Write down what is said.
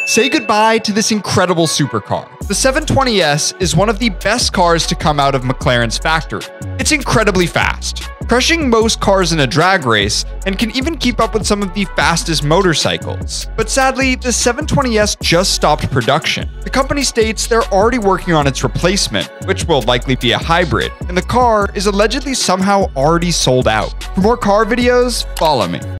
Say goodbye to this incredible supercar. The 720S is one of the best cars to come out of McLaren's factory. It's incredibly fast, crushing most cars in a drag race, and can even keep up with some of the fastest motorcycles. But sadly, the 720S just stopped production. The company states they're already working on its replacement, which will likely be a hybrid, and the car is allegedly somehow already sold out. For more car videos, follow me.